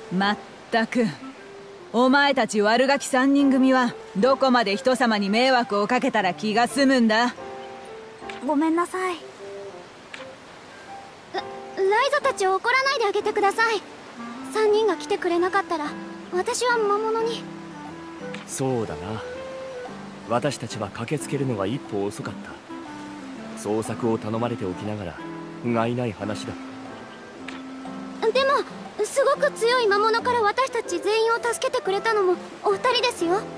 まったく、お前たち悪ガキ3人組はどこまで人様に迷惑をかけたら気が済むんだ。 ごめんなさい。ライザたちを怒らないであげてください。3人が来てくれなかったら私は魔物に。 そうだな。私たちは駆けつけるのが一歩遅かった。捜索を頼まれておきながら不甲斐ない話だ。 でもすごく強い魔物から私たち全員を助けてくれたのもお二人ですよ。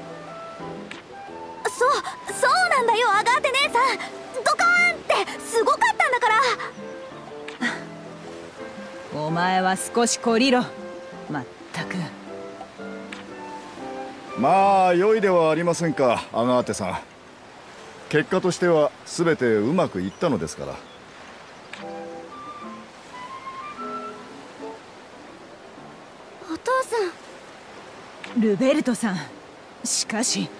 そうなんだよ、アガーテ姉さん。ドカーンってすごかったんだから。 お前は少し懲りろ。まったく。 まあ良いではありませんか、アガーテさん。結果としては全てうまくいったのですから。 お父さん。 ルベルトさん、しかし。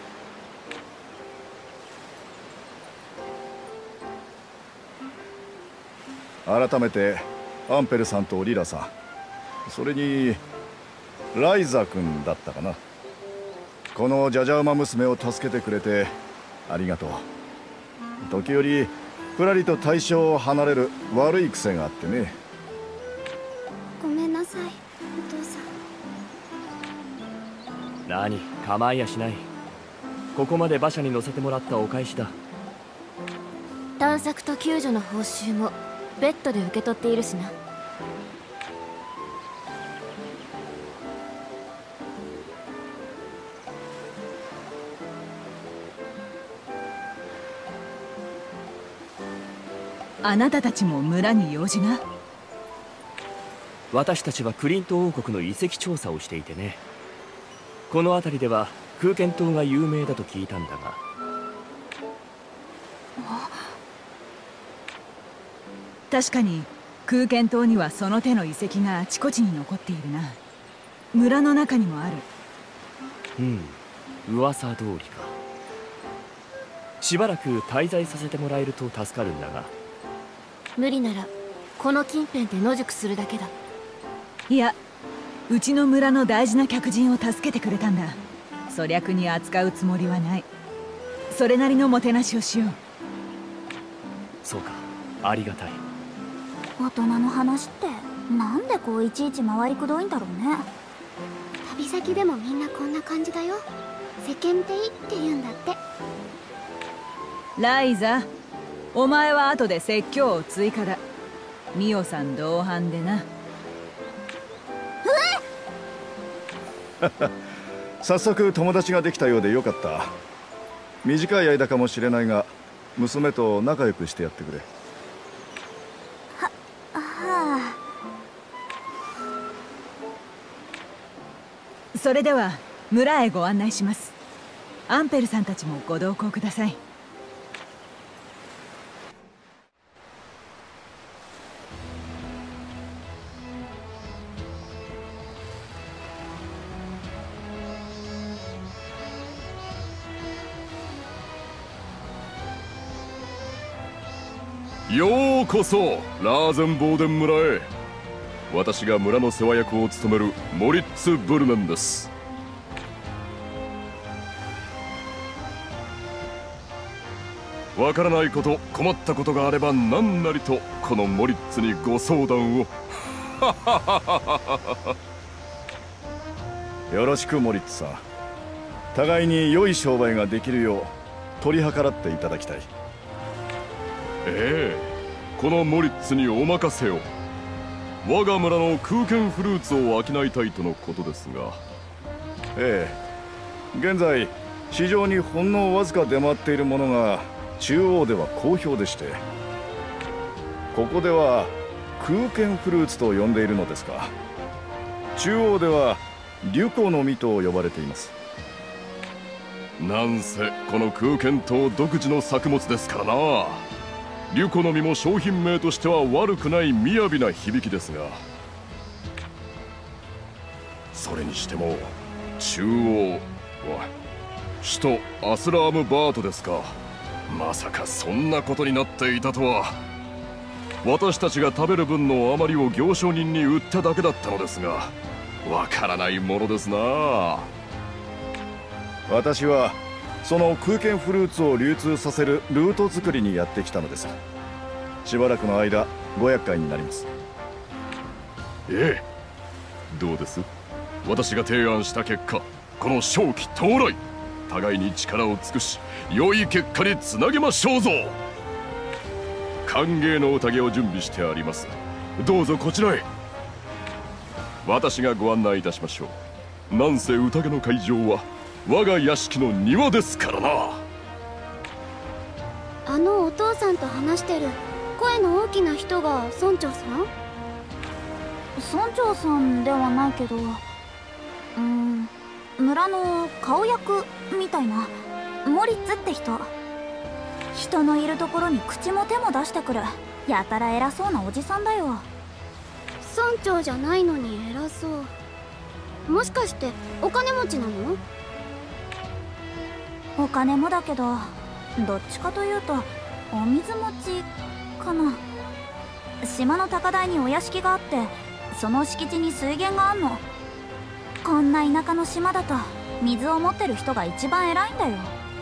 改めてアンペルさんとリラさん、それにライザ君だったかな。このジャジャ馬娘を助けてくれてありがとう。時折ふらりと対象を離れる悪い癖があってね。 ごめんなさい、お父さん。 何、構いやしない。ここまで馬車に乗せてもらったお返しだ。 探索と救助の報酬もベッドで受け取っているしな。 あなたたちも村に用事が？ 私たちはクリント王国の遺跡調査をしていてね。この辺りでは空間島が有名だと聞いたんだが。 確かに空間島にはその手の遺跡があちこちに残っているな。村の中にもある。 噂通りか。しばらく滞在させてもらえると助かるんだが。 無理ならこの近辺で野宿するだけだ。 いや、うちの村の大事な客人を助けてくれたんだ。粗略に扱うつもりはない。それなりのもてなしをしよう。 そうか、ありがたい。 大人の話ってなんでこういちいち回りくどいんだろうね。旅先でもみんなこんな感じだよ。世間体って言うんだって。 ライザ、お前は後で説教を追加だ。ミオさん同伴でな。 早速友達ができたようでよかった。短い間かもしれないが娘と仲良くしてやってくれ。 はあ。 それでは村へご案内します。アンペルさんたちもご同行ください。 ようこそラーゼンボーデン村へ。私が村の世話役を務めるモリッツ・ブルネンです。わからないこと、困ったことがあれば何なりとこのモリッツにご相談を。 よろしくモリッツさん。互いに良い商売ができるよう取り計らっていただきたい。 ええ、このモリッツにお任せを。我が村の空間フルーツを商いたいとのことですが。 ええ、現在市場にほんのわずか出回っているものが中央では好評でして、ここでは空間フルーツと呼んでいるのですが、中央ではリュコの実と呼ばれています。 なんせこの空間島独自の作物ですからな。リュコの実も商品名としては悪くない雅な響きですが、それにしても中央は首都アスラームバートですか。まさかそんなことになっていたとは。私たちが食べる分の余りを行商人に売っただけだったのですが、 わからないものですな。 私はその空間フルーツを流通させるルート作りにやってきたのです。しばらくの間ご厄介になります。 ええ、どうです？私が提案した結果、この正気到来、互いに力を尽くし良い結果につなげましょうぞ。歓迎の宴を準備してあります。どうぞこちらへ。私がご案内いたしましょう。なんせ宴の会場は我が屋敷の庭ですからな。 あのお父さんと話してる声の大きな人が村長さん？村長さんではないけど、村の顔役みたいなモリッツって人。人のいるところに口も手も出してくるやたら偉そうなおじさんだよ。村長じゃないのに偉そう。もしかしてお金持ちなの？お金もだけど、どっちかというとお水持ちかな。島の高台にお屋敷があって、その敷地に水源があんの。こんな田舎の島だと水を持ってる人が一番偉いんだよ。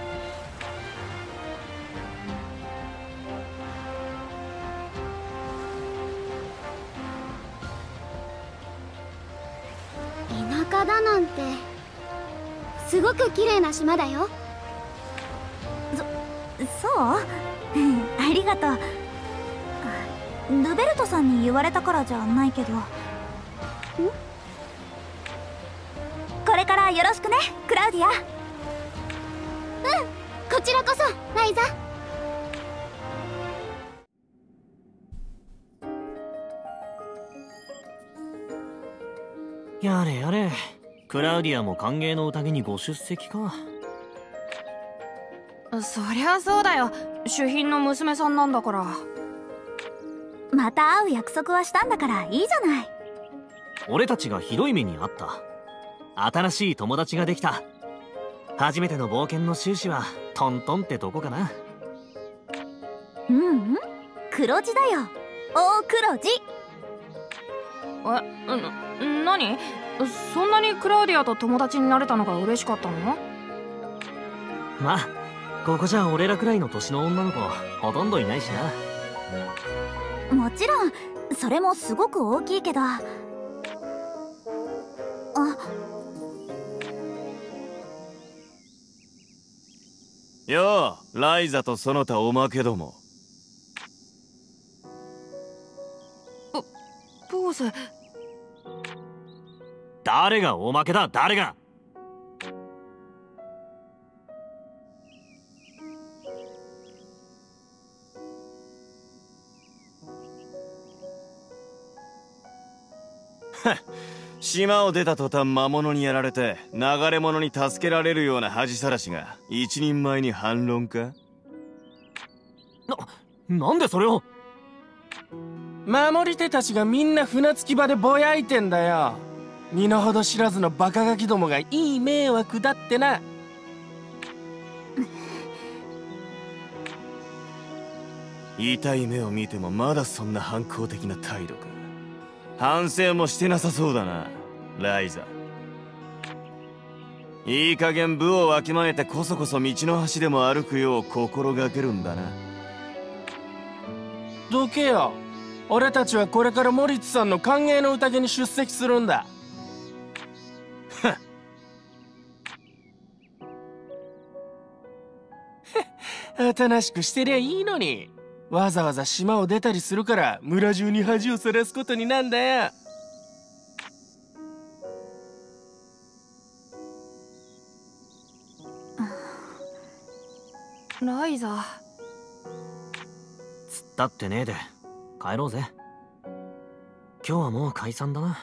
田舎だなんてすごく綺麗な島だよ。そうありがとう。ルベルトさんに言われたからじゃないけど。これからよろしくねクラウディア。こちらこそライザ。 やれやれ、クラウディアも歓迎の宴にご出席か。 そりゃそうだよ、主賓の娘さんなんだから。 また会う約束はしたんだからいいじゃない。 俺たちがひどい目にあった。新しい友達ができた。初めての冒険の収支はトントンってとこかな。 黒字だよ、大黒字。 何？そんなにクラウディアと友達になれたのが嬉しかったの？ まあここじゃ俺らくらいの年の女の子ほとんどいないしな。 もちろんそれもすごく大きいけど。 ようライザとその他おまけども。 ボース。 誰がおまけだ、誰が。 島を出た途端魔物にやられて流れ者に助けられるような恥さらしが一人前に反論か？ なんでそれを。 守り手たちがみんな船着き場でぼやいてんだよ。身の程知らずのバカガキどもがいい迷惑だってな。 痛い目を見てもまだそんな反抗的な態度か。反省もしてなさそうだなライザ。いい加減部をわきまえてこそこそ道の端でも歩くよう心がけるんだな。 どけよ、俺たちはこれからモリッツさんの歓迎の宴に出席するんだ。おとなしくしてりゃいいのに。わざわざ島を出たりするから村中に恥をさらすことになんだよ。 ライザ。 つったってねえで帰ろうぜ。今日はもう解散だな。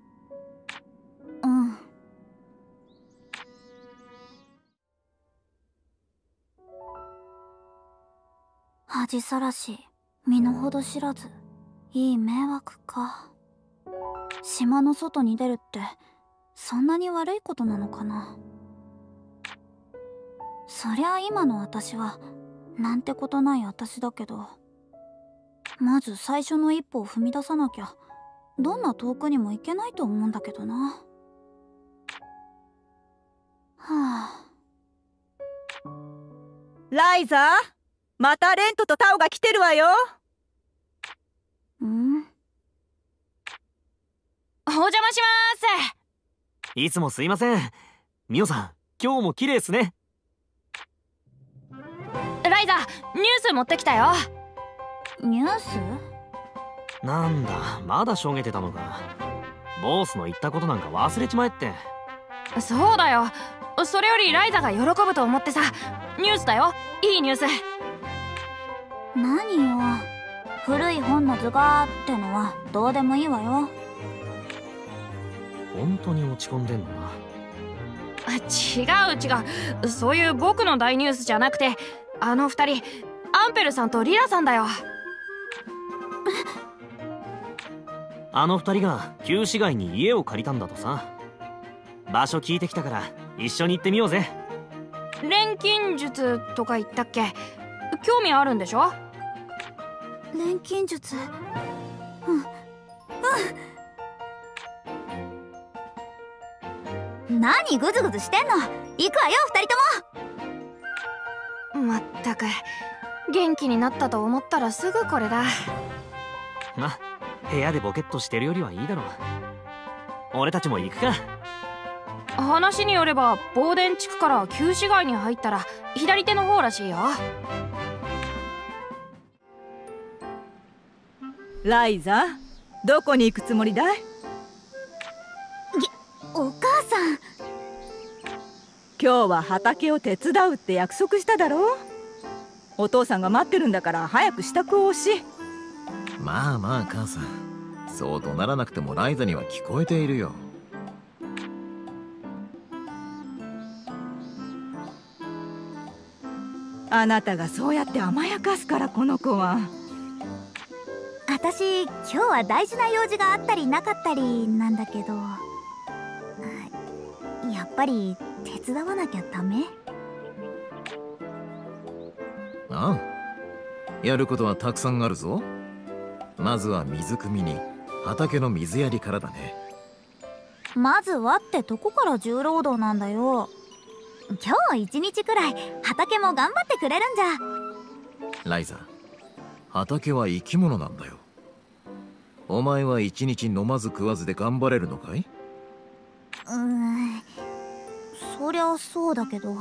恥さらし、身の程知らず、いい迷惑か。島の外に出るってそんなに悪いことなのかな。そりゃ今の私はなんてことない私だけど、まず最初の一歩を踏み出さなきゃどんな遠くにも行けないと思うんだけどな。はあ。 ライザ、またレントとタオが来てるわよ。 お邪魔します。 いつもすいません。ミオさん、今日も綺麗っすね。 ライザ、ニュース持ってきたよ。 ニュース？ なんだ、まだしょげてたのか。ボスの言ったことなんか忘れちまえって。 そうだよ。それよりライザが喜ぶと思ってさ。ニュースだよ。いいニュース。 何よ。古い本の図画ってのはどうでもいいわよ。 本当に落ち込んでんのな。 違う。そういう僕の大ニュースじゃなくて、あの二人、アンペルさんとリラさんだよ。 あの二人が旧市街に家を借りたんだとさ。場所聞いてきたから一緒に行ってみようぜ。 錬金術とか言ったっけ？興味あるんでしょ？ 錬金術。何グズグズしてんの。行くわよ二人とも。 まったく元気になったと思ったらすぐこれだ。 ま、部屋でボケっとしてるよりはいいだろう。俺たちも行くか。 話によれば防電地区から旧市街に入ったら左手の方らしいよ。 ライザ、どこに行くつもりだい？ お母さん。 今日は畑を手伝うって約束しただろう。お父さんが待ってるんだから早く支度をし。 まあまあ母さん、そう怒鳴らなくてもライザには聞こえているよ。 あなたがそうやって甘やかすからこの子は。 私今日は大事な用事があったりなかったりなんだけど、やっぱり手伝わなきゃダメ？ ああ、やることはたくさんあるぞ。まずは水汲みに畑の水やりからだね。 まずはってどこから重労働なんだよ。今日一日くらい畑も頑張ってくれるんじゃ。 ライザ、畑は生き物なんだよ。お前は一日飲まず食わずで頑張れるのかい？ そりゃそうだけど。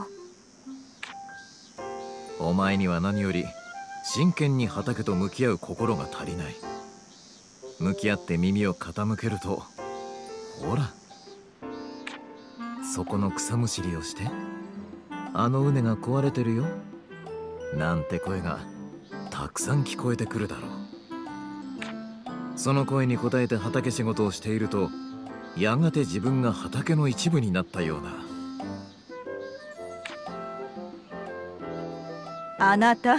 お前には何より真剣に畑と向き合う心が足りない。向き合って耳を傾けると、ほら、そこの草むしりをして、あの畝が壊れてるよなんて声がたくさん聞こえてくるだろう。その声に応えて畑仕事をしていると、やがて自分が畑の一部になったような。 あなた。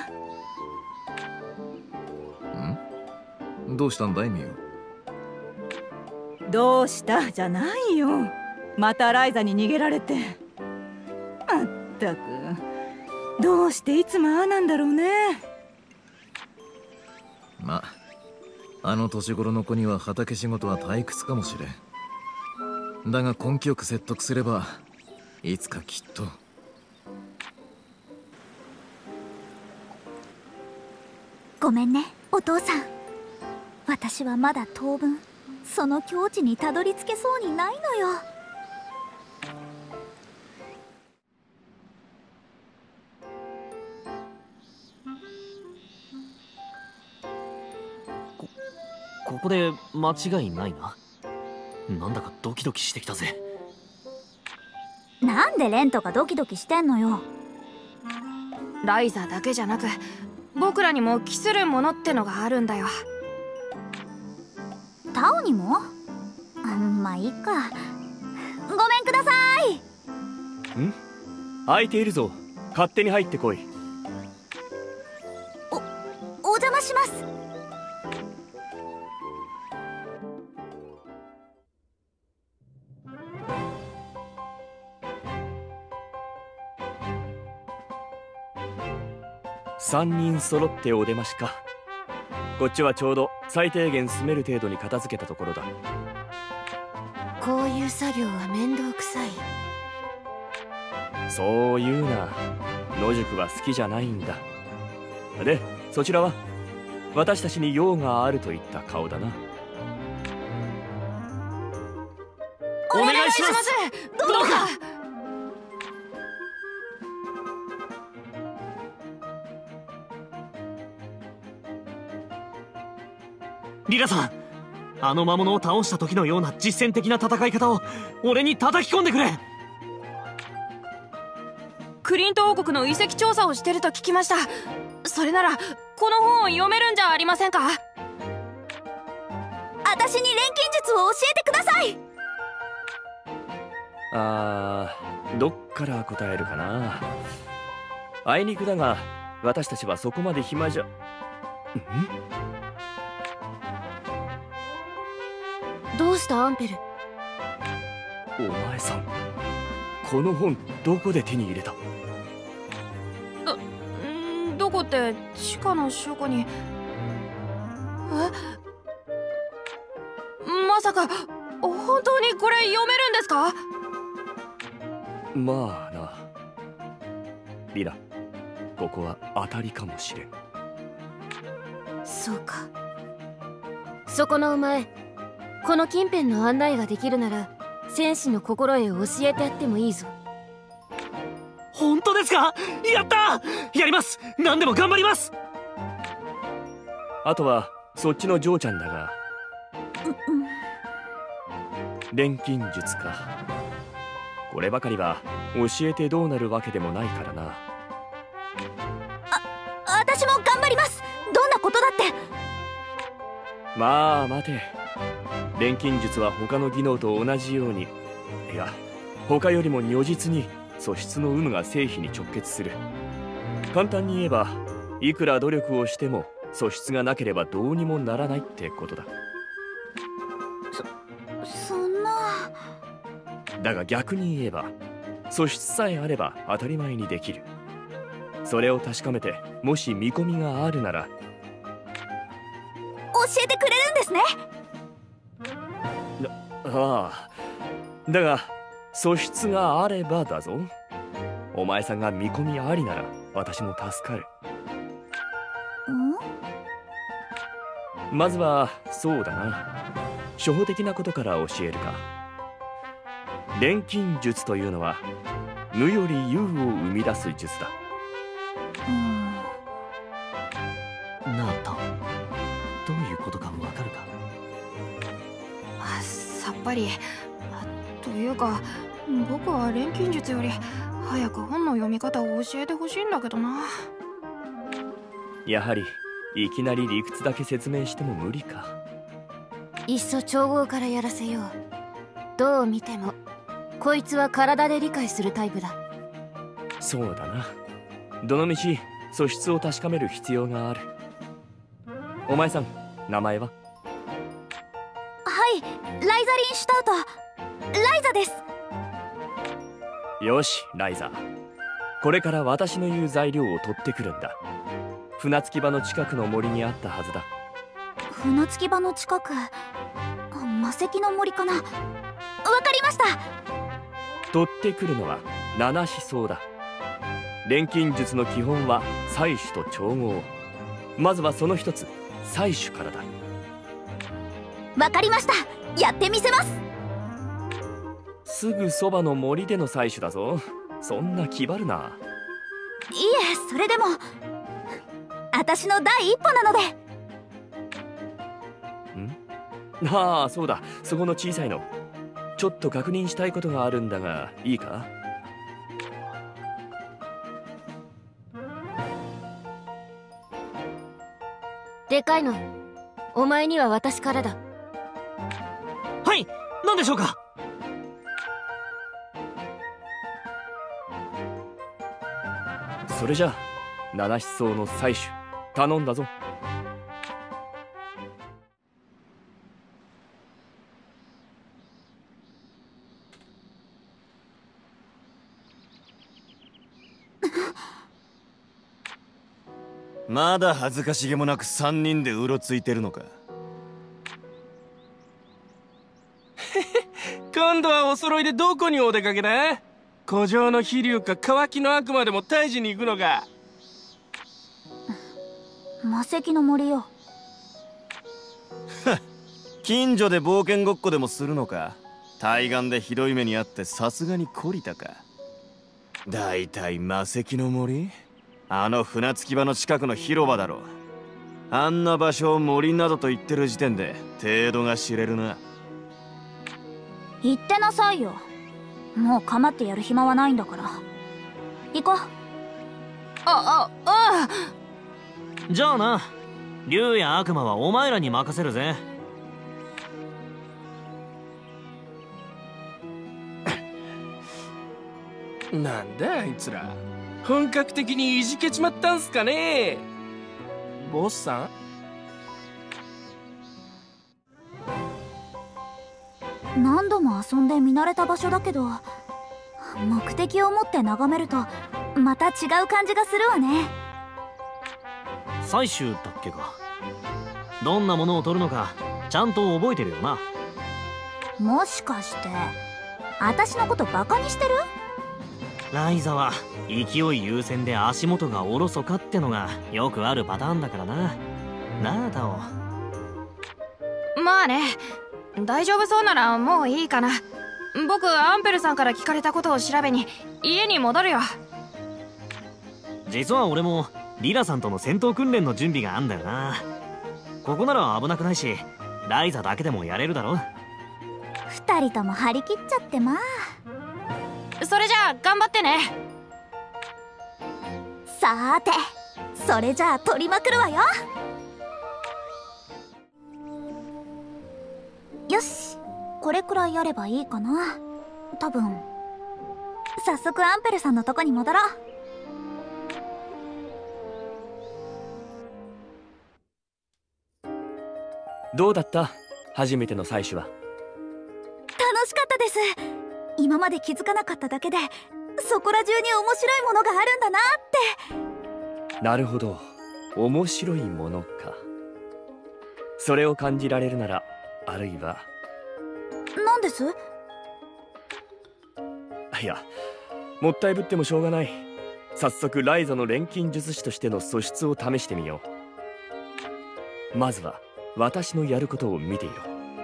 どうしたんだいミオ？どうしたじゃないよ。またライザに逃げられて。まったく、どうしていつもああなんだろうね。 まあ、あの年頃の子には畑仕事は退屈かもしれん。だが根気よく説得すればいつかきっと。 ごめんねお父さん。私はまだ当分その境地にたどり着けそうにないのよ。 ここで間違いないな。なんだかドキドキしてきたぜ。 なんでレントがドキドキしてんのよ。 ライザだけじゃなく僕らにも期するものってのがあるんだよ。 タオにも？まあいいか。ごめんください。 空いているぞ。勝手に入ってこい。 お邪魔します。 3人揃ってお出ましか。こっちはちょうど最低限住める程度に片付けたところだ。 こういう作業は面倒くさい。 そう言うな。野宿は好きじゃないんだ。で、そちらは私たちに用があるといった顔だな。 お願いします。どうか。リラさん、あの魔物を倒した時のような実践的な戦い方を俺に叩き込んでくれ。 クリント王国の遺跡調査をしてると聞きました。それならこの本を読めるんじゃありませんか？ 私に錬金術を教えてください。 どっから答えるかな。あいにくだが私たちはそこまで暇じゃ。 どうしたアンペル？ お前さん、この本どこで手に入れた？ どこって地下の書庫に。まさか本当にこれ読めるんですか？ まあな。リラ、ここは当たりかもしれん。 そうか。そこのお前、この近辺の案内ができるなら戦士の心得を教えてやってもいいぞ。 本当ですか？やったー！やります。何でも頑張ります。 あとはそっちのジョーちゃんだが、錬金術か。こればかりは教えてどうなるわけでもないからな。 私も頑張ります。どんなことだって。 まあ待て。錬金術は他の技能と同じように、いや他よりも如実に素質の有無が成否に直結する。簡単に言えば、いくら努力をしても素質がなければどうにもならないってことだ。 そんな。 だが逆に言えば、素質さえあれば当たり前にできる。それを確かめて、もし見込みがあるなら教えてくれるんですね。 ああ、だが素質があればだぞ。お前さんが見込みありなら私も助かる。まずはそうだな、初歩的なことから教えるか。錬金術というのは無より有を生み出す術だ。 ナータ、どういうことかわかるか？ さっぱり。というか僕は錬金術より早く本の読み方を教えてほしいんだけどな。 やはりいきなり理屈だけ説明しても無理か。 いっそ調合からやらせよう。どう見てもこいつは体で理解するタイプだ。 そうだな。どのみち素質を確かめる必要がある。お前さん、名前は？ はい、ライザリン・シュタウト。ライザです。 よし、ライザ。これから私の言う材料を取ってくるんだ。船着き場の近くの森にあったはずだ。 船着き場の近く、魔石の森かな。わかりました。 取ってくるのは七思想だ。錬金術の基本は採取と調合。まずはその一つ、採取からだ。 わかりました。やってみせます。 すぐそばの森での採取だぞ。そんな気張るな。 いえ、それでも私の第一歩なので。 ああ、そうだ、そこの小さいの。ちょっと確認したいことがあるんだが、いいか？ でかいの、お前には私からだ。 はい、何でしょうか？ それじゃあ七思想の採取頼んだぞ。 まだ恥ずかしげもなく3人でうろついてるのか。 今度はお揃いでどこにお出かけだ？古城の飛竜か乾きの悪魔でも退治に行くのか？ 魔石の森よ。 近所で冒険ごっこでもするのか？対岸でひどい目にあってさすがに懲りたか。だいたい魔石の森？あの船着き場の近くの広場だろ。あんな場所を森などと言ってる時点で程度が知れるな。 言ってなさいよ。もう構ってやる暇はないんだから。行こう。 じゃあな、竜や悪魔はお前らに任せるぜ。 なんだあいつら、本格的にいじけちまったんすかね。ボスさん、何度も遊んで見慣れた場所だけど、目的を持って眺めるとまた違う感じがするわね。 採集だっけか。どんなものを取るのかちゃんと覚えてるよな。 もしかして私のことバカにしてる？ ライザは勢い優先で足元がおろそかってのがよくあるパターンだからな。なあタオ。 まあね、大丈夫そうならもういいかな。僕アンペルさんから聞かれたことを調べに家に戻るよ。 実は俺もリラさんとの戦闘訓練の準備があんだよな。ここなら危なくないし、ライザだけでもやれるだろ。 二人とも張り切っちゃってまあ。 それじゃあ頑張ってね。 さーて、それじゃあ取りまくるわよ。よし、これくらいやればいいかな。多分。早速アンペルさんのとこに戻ろう。 どうだった？初めての採取は。 楽しかったです。今まで気づかなかっただけでそこら中に面白いものがあるんだなって。 なるほど、面白いものか。それを感じられるなら、あるいは。 何です？ いや、もったいぶってもしょうがない。早速ライザの錬金術師としての素質を試してみよう。まずは私のやることを見ていろ。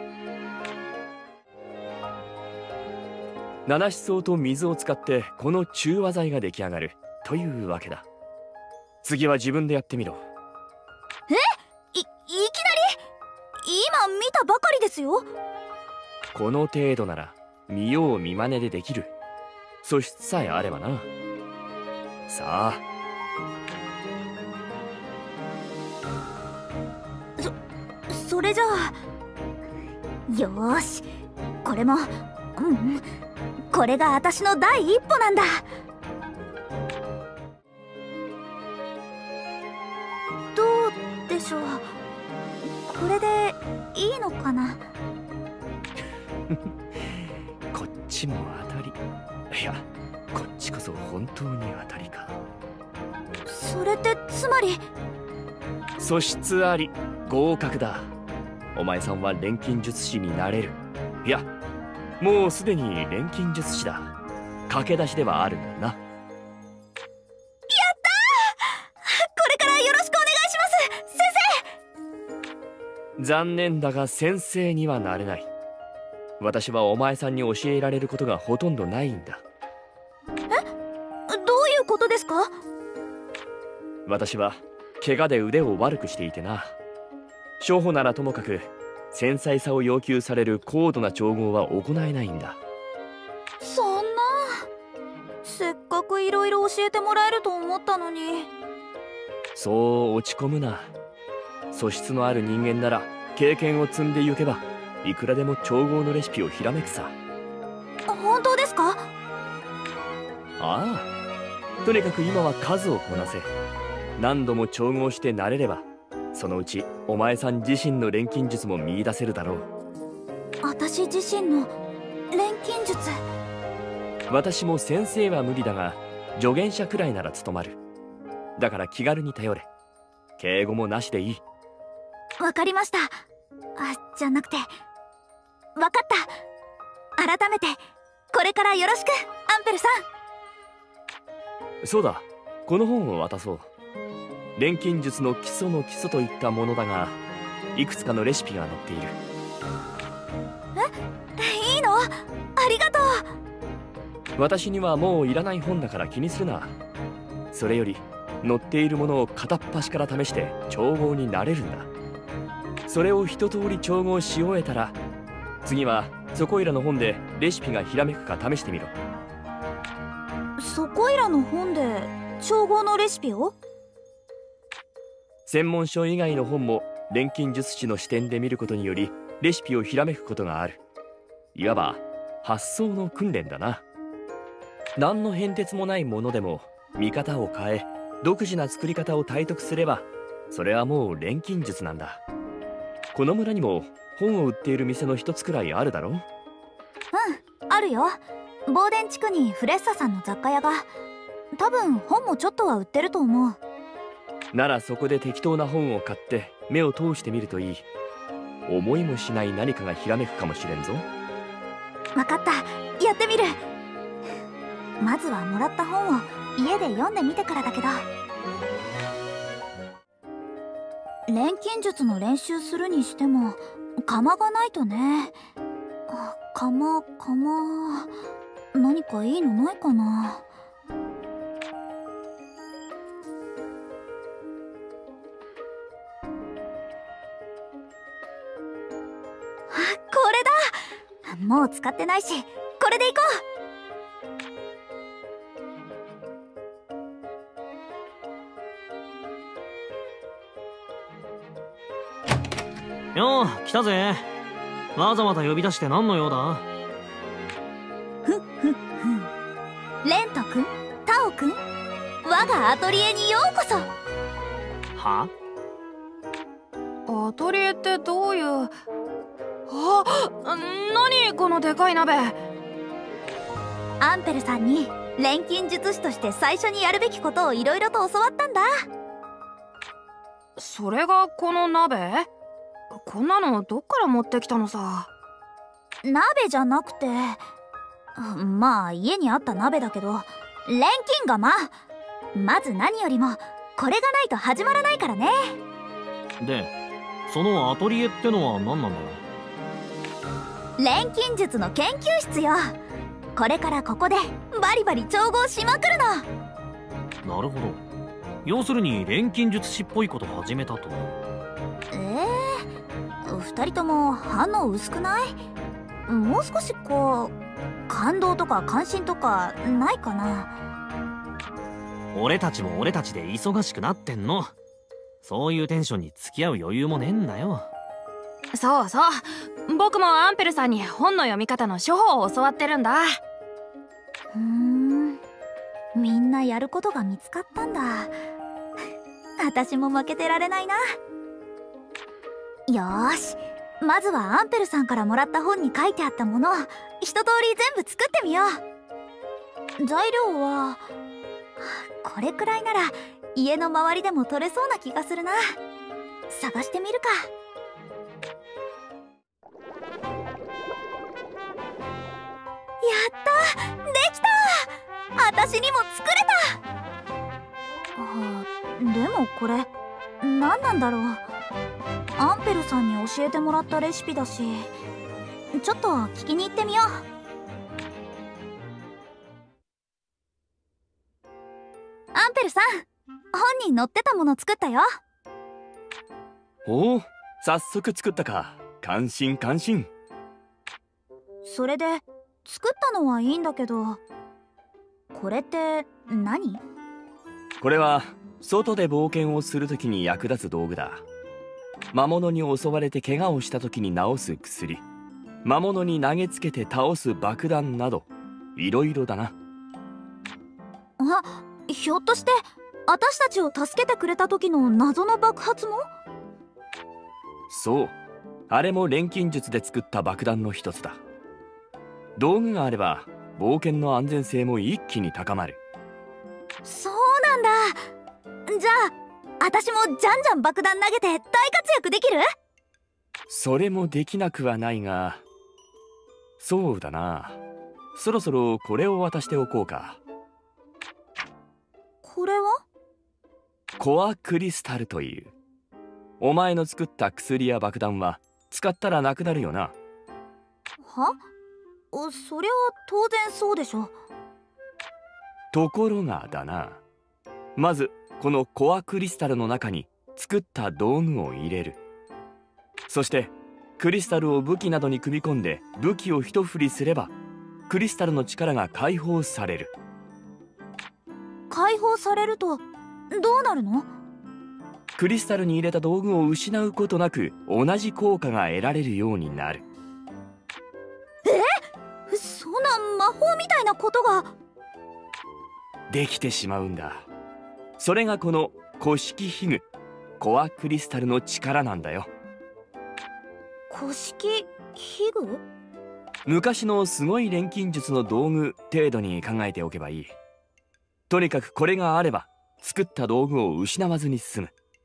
七思想と水を使ってこの中和剤が出来上がるというわけだ。次は自分でやってみろ。 いきなり？今見たばかりですよ。 この程度なら見よう見まねでできる。素質さえあればな。さあ。 それじゃあ、よーし、これも、これが私の第一歩なんだ。どうでしょう、これでいいのかな。 こっちも当たり。いや、こっちこそ本当に当たりか。 それってつまり素質あり、合格だ。お前さんは錬金術師になれる。いや、もうすでに錬金術師だ。駆け出しではあるがな。やったー！ これからよろしくお願いします、先生。残念だが先生にはなれない。私はお前さんに教えられることがほとんどないんだ。 どういうことですか？ 私は怪我で腕を悪くしていてな。初歩ならともかく繊細さを要求される高度な調合は行えないんだ。 そんな、せっかくいろいろ教えてもらえると思ったのに。 そう落ち込むな。素質のある人間なら経験を積んでゆけばいくらでも調合のレシピをひらめくさ。 本当ですか？ ああ、とにかく今は数をこなせ。何度も調合して慣れればそのうちお前さん自身の錬金術も見出せるだろう。 私自身の錬金術。 私も先生は無理だが助言者くらいなら務まる。だから気軽に頼れ。敬語もなしでいい。 わかりました。じゃなくて、わかった。 改めてこれからよろしく、アンペルさん。そうだ、この本を渡そう。錬金術の基礎の基礎といったものだが、いくつかのレシピが載っている。 いいの？ありがとう。 私にはもういらない本だから気にするな。それより載っているものを片っ端から試して調合になれるんだ。それを一通り調合し終えたら、次はそこいらの本でレシピがひらめくか試してみろ。 そこいらの本で調合のレシピを？ 専門書以外の本も錬金術師の視点で見ることによりレシピをひらめくことがある。いわば発想の訓練だな。何の変哲もないものでも見方を変え独自な作り方を体得すれば、それはもう錬金術なんだ。この村にも本を売っている店の一つくらいあるだろ？ うん、あるよ。ボーデン地区にフレッサさんの雑貨屋が。多分本もちょっとは売ってると思う。 ならそこで適当な本を買って目を通してみるといい。思いもしない何かがひらめくかもしれんぞ。 わかった、やってみる。まずはもらった本を家で読んでみてからだけど。錬金術の練習するにしても釜がないとね。釜何かいいのないかな。これだ。もう使ってないし、これでいこう。よう、来たぜ。わざわざ呼び出して何の用だ？ レント君、タオ君、我がアトリエにようこそ。 は？ アトリエってどういう？何このでかい鍋。 アンペルさんに錬金術師として最初にやるべきことをいろいろと教わったんだ。 それがこの鍋？こんなのどっから持ってきたのさ。 鍋じゃなくて、まあ家にあった鍋だけど、錬金釜。まず何よりもこれがないと始まらないからね。 で、そのアトリエってのは何なんだよ？ 錬金術の研究室よ。これからここでバリバリ調合しまくるの。なるほど。要するに錬金術師っぽいこと始めたと。 二人とも反応薄くない？もう少しこう感動とか関心とかないかな。 俺たちも俺たちで忙しくなってんの。そういうテンションに付き合う余裕もねえんだよ。 そうそう、僕もアンペルさんに本の読み方の処方を教わってるんだ。 みんなやることが見つかったんだ。私も負けてられないな。よーし、まずはアンペルさんからもらった本に書いてあったものを一通り全部作ってみよう。材料はこれくらいなら家の周りでも取れそうな気がするな。探してみるか。やった、できた。私にも作れた。でもこれ何なんだろう。アンペルさんに教えてもらったレシピだし、ちょっと聞きに行ってみよう。アンペルさん、本に載ってたもの作ったよ。 おお、早速作ったか。感心感心。 それで作ったのはいいんだけど、これって何？ これは外で冒険をするときに役立つ道具だ。魔物に襲われて怪我をしたときに治す薬、魔物に投げつけて倒す爆弾など、いろいろだな。 ひょっとして私たちを助けてくれた時の謎の爆発も？ そう、あれも錬金術で作った爆弾の一つだ。道具があれば冒険の安全性も一気に高まる。 そうなんだ。じゃあ私もじゃんじゃん爆弾投げて大活躍できる？ それもできなくはないが、 そうだな。そろそろこれを渡しておこうか。 これは？ コアクリスタルという。お前の作った薬や爆弾は使ったらなくなるよな。 は？そりゃ当然そうでしょ。 ところがだな。まずこのコアクリスタルの中に作った道具を入れる。そしてクリスタルを武器などに組み込んで武器を一振りすればクリスタルの力が解放される。 解放されるとどうなるの？ クリスタルに入れた道具を失うことなく同じ効果が得られるようになる。 そんな魔法みたいなことができてしまうんだ。それがこの古式器具コアクリスタルの力なんだよ。 古式器具？ 昔のすごい錬金術の道具程度に考えておけばいい。とにかくこれがあれば作った道具を失わずに済む。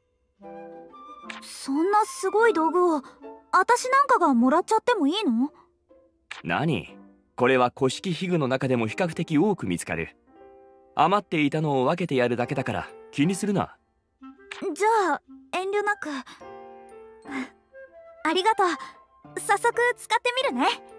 そんなすごい道具を私なんかがもらっちゃってもいいの？ 何？これは古式器具の中でも比較的多く見つかる。余っていたのを分けてやるだけだから気にするな。 じゃあ遠慮なく。ありがとう。早速使ってみるね。